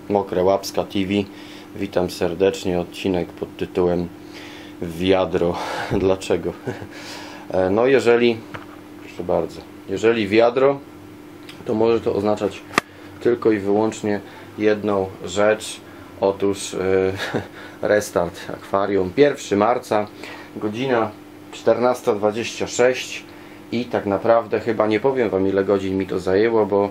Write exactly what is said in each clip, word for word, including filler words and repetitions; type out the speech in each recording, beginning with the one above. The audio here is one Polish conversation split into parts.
Mokre Łapska T V. Witam serdecznie. Odcinek pod tytułem Wiadro. Dlaczego? No jeżeli, proszę bardzo, jeżeli wiadro, to może to oznaczać tylko i wyłącznie jedną rzecz. Otóż yy, restart akwarium pierwszego marca, godzina czternasta dwadzieścia sześć i tak naprawdę chyba nie powiem wam, ile godzin mi to zajęło, bo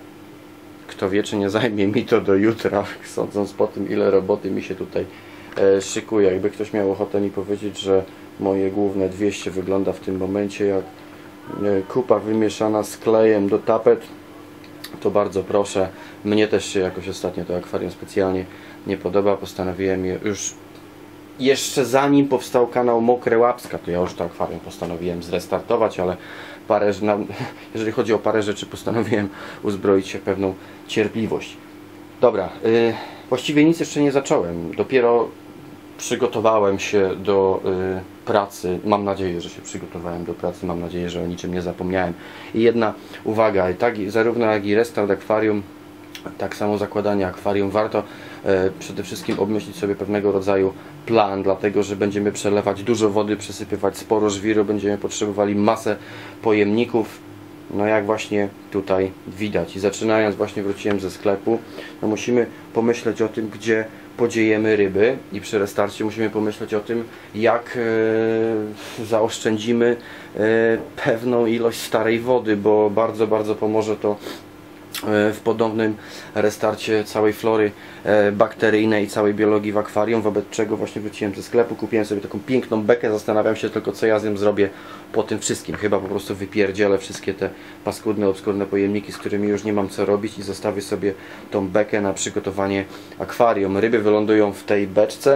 kto wie, czy nie zajmie mi to do jutra, sądząc po tym, ile roboty mi się tutaj e, szykuje. Jakby ktoś miał ochotę mi powiedzieć, że moje główne dwieście wygląda w tym momencie jak e, kupa wymieszana z klejem do tapet, to bardzo proszę. Mnie też się jakoś ostatnio to akwarium specjalnie nie podoba. Postanowiłem je już jeszcze zanim powstał kanał Mokre Łapska, to ja już to akwarium postanowiłem zrestartować, ale parę, jeżeli chodzi o parę rzeczy, postanowiłem uzbroić się w pewną cierpliwość. Dobra, yy, właściwie nic jeszcze nie zacząłem. Dopiero przygotowałem się do y, pracy. Mam nadzieję, że się przygotowałem do pracy. Mam nadzieję, że o niczym nie zapomniałem. I jedna uwaga, tak, zarówno jak i restart akwarium, tak samo zakładanie akwarium, warto e, przede wszystkim obmyślić sobie pewnego rodzaju plan, dlatego że będziemy przelewać dużo wody, przesypywać sporo żwiru, będziemy potrzebowali masę pojemników, no jak właśnie tutaj widać. I zaczynając, właśnie wróciłem ze sklepu, no musimy pomyśleć o tym, gdzie podziejemy ryby, i przy restarcie musimy pomyśleć o tym, jak e, zaoszczędzimy e, pewną ilość starej wody, bo bardzo, bardzo pomoże to w podobnym restarcie całej flory bakteryjnej i całej biologii w akwarium, wobec czego właśnie wróciłem ze sklepu, kupiłem sobie taką piękną bekę, zastanawiam się tylko, co ja z nią zrobię po tym wszystkim. Chyba po prostu wypierdzielę wszystkie te paskudne, obskurne pojemniki, z którymi już nie mam co robić, i zostawię sobie tą bekę na przygotowanie akwarium. Ryby wylądują w tej beczce,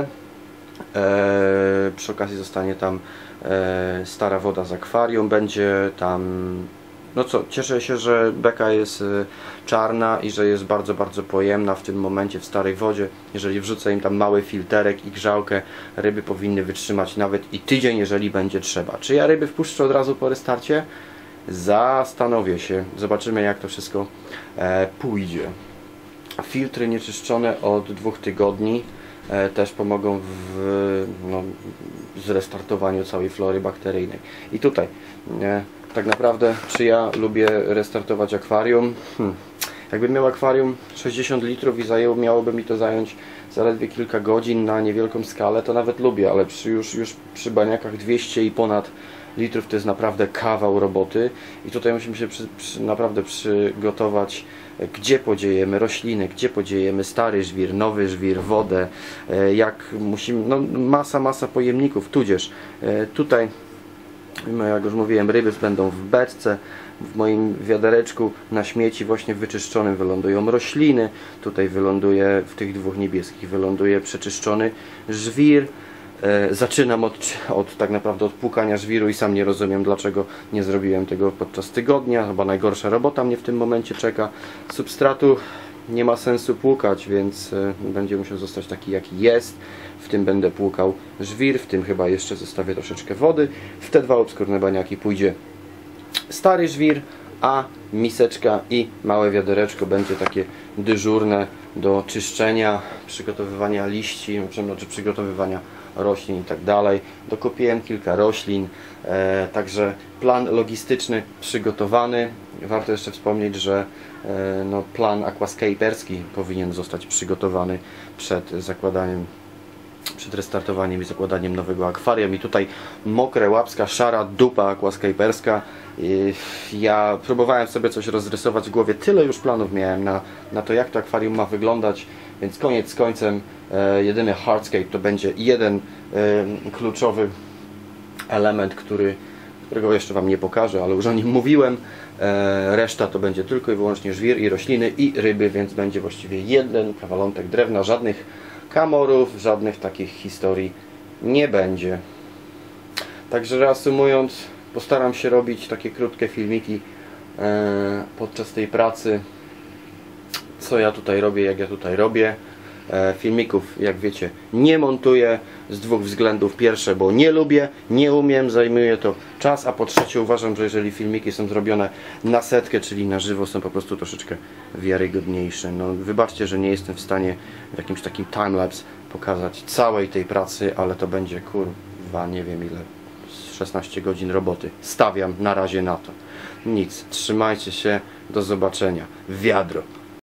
eee, przy okazji zostanie tam eee, stara woda z akwarium, będzie tam. No co, cieszę się, że beka jest y, czarna i że jest bardzo, bardzo pojemna w tym momencie w starej wodzie. Jeżeli wrzucę im tam mały filterek i grzałkę, ryby powinny wytrzymać nawet i tydzień, jeżeli będzie trzeba. Czy ja ryby wpuszczę od razu po restarcie? Zastanowię się. Zobaczymy, jak to wszystko e, pójdzie. Filtry nieczyszczone od dwóch tygodni e, też pomogą w no, zrestartowaniu całej flory bakteryjnej. I tutaj e, tak naprawdę, czy ja lubię restartować akwarium? Hmm. Jakbym miał akwarium sześćdziesiąt litrów i zajęło, miałoby mi to zająć zaledwie kilka godzin na niewielką skalę, to nawet lubię, ale przy, już, już przy baniakach dwieście i ponad litrów to jest naprawdę kawał roboty. I tutaj musimy się przy, przy, naprawdę przygotować, gdzie podziejemy rośliny, gdzie podziejemy stary żwir, nowy żwir, wodę, jak musimy, no masa, masa pojemników, tudzież tutaj, jak już mówiłem, ryby będą w beczce, w moim wiadereczku na śmieci właśnie wyczyszczonym wylądują rośliny. Tutaj wyląduje, w tych dwóch niebieskich wyląduje przeczyszczony żwir. E, zaczynam od, od tak naprawdę od płukania żwiru i sam nie rozumiem, dlaczego nie zrobiłem tego podczas tygodnia. Chyba najgorsza robota mnie w tym momencie czeka. Substratu nie ma sensu płukać, więc e, będzie musiał zostać taki, jaki jest. W tym będę płukał żwir, w tym chyba jeszcze zostawię troszeczkę wody. W te dwa obskurne baniaki pójdzie stary żwir, a miseczka i małe wiadereczko będzie takie dyżurne do czyszczenia, przygotowywania liści, czy przygotowywania roślin i tak dalej. Dokupiłem kilka roślin, e, także plan logistyczny przygotowany. Warto jeszcze wspomnieć, że e, no, plan aquascaperski powinien zostać przygotowany przed zakładaniem przed restartowaniem i zakładaniem nowego akwarium. I tutaj Mokre Łapska, szara dupa aquascaperska. Ja próbowałem sobie coś rozrysować w głowie, tyle już planów miałem na, na to, jak to akwarium ma wyglądać, więc koniec z końcem e, jedyny hardscape to będzie jeden e, kluczowy element, który, którego jeszcze wam nie pokażę, ale już o nim mówiłem. E, reszta to będzie tylko i wyłącznie żwir i rośliny i ryby, więc będzie właściwie jeden kawalątek drewna, żadnych kamorów, żadnych takich historii nie będzie. Także reasumując, postaram się robić takie krótkie filmiki e, podczas tej pracy, co ja tutaj robię, jak ja tutaj robię. E, filmików, jak wiecie, nie montuję, z dwóch względów. Pierwsze, bo nie lubię, nie umiem, zajmuje to czas, a po trzecie uważam, że jeżeli filmiki są zrobione na setkę, czyli na żywo, są po prostu troszeczkę wiarygodniejsze. No, wybaczcie, że nie jestem w stanie w jakimś takim timelapse pokazać całej tej pracy, ale to będzie kurwa nie wiem ile, szesnaście godzin roboty. Stawiam na razie na to. Nic, trzymajcie się, do zobaczenia. Wiadro.